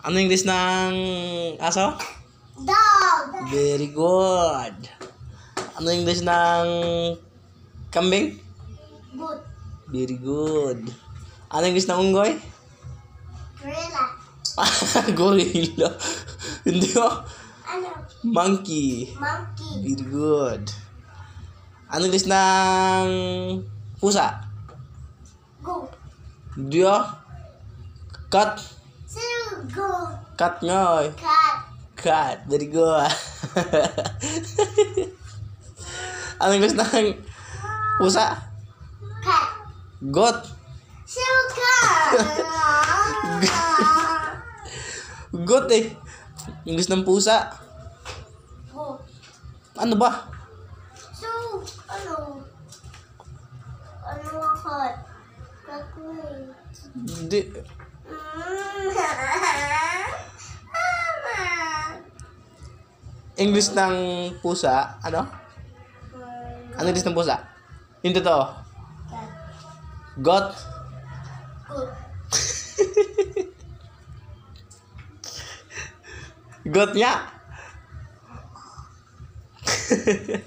Ano English ng aso? Dog. Very good. Ano English ng kambing? Good. Very good. Ano English ng unggoy? Gorilla. Gorilla. Hindi oh. Ano? Monkey. Monkey. Very good. Ano English ng pusa? Go. Hindi oh. Cat. Sino go? Cat nga eh. Cat. Cat. Very good. Ano English ng pusa? Cat. Goat. Sino cat? Goat eh. English ng pusa. Go. Ano ba? So, ano? Ano ang cat? Kakuin. Hindi. English ng pusa. Ano? Ano English ng pusa? Yung totoo. Goat. Good. Goat nga.